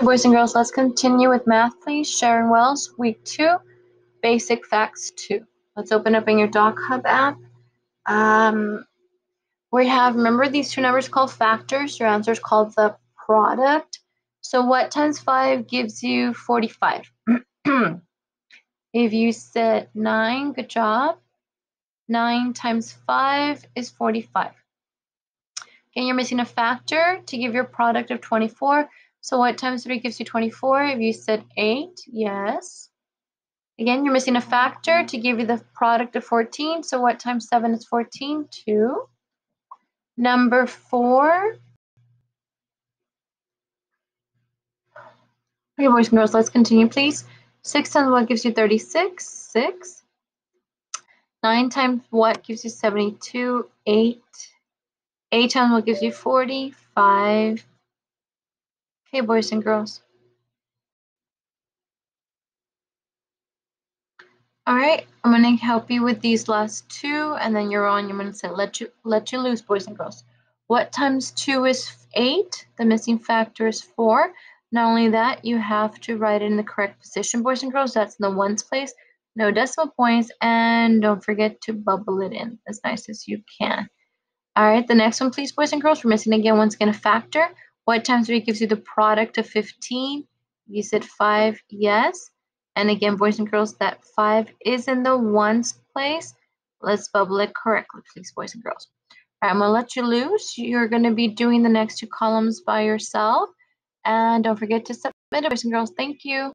Boys and girls, let's continue with math, please. Sharon Wells, week 2, basic facts 2. Let's open up in your Doc Hub app. We have, remember these two numbers called factors. Your answer is called the product. So what times 5 gives you 45? If you said 9, good job. 9 times 5 is 45. Okay, you're missing a factor to give your product of 24. So what times 3 gives you 24? If you said 8, yes. Again, you're missing a factor to give you the product of 14. So what times 7 is 14? 2. Number 4. Okay, boys and girls, let's continue, please. 6 times what gives you 36? 6. 9 times what gives you 72? 8. 8 times what gives you 40? 5. Okay, boys and girls. All right, I'm going to help you with these last two, and then you're on. You're going to say, let you loose, boys and girls. What times 2 is 8? The missing factor is 4. Not only that, you have to write it in the correct position, boys and girls. That's in the ones place, no decimal points, and don't forget to bubble it in as nice as you can. All right, the next one, please, boys and girls. We're missing again, once again, a factor. What times 3 gives you the product of 15? You said 5, yes. And again, boys and girls, that 5 is in the ones place. Let's bubble it correctly, please, boys and girls. All right, I'm going to let you loose. You're going to be doing the next two columns by yourself. And don't forget to submit it, boys and girls. Thank you.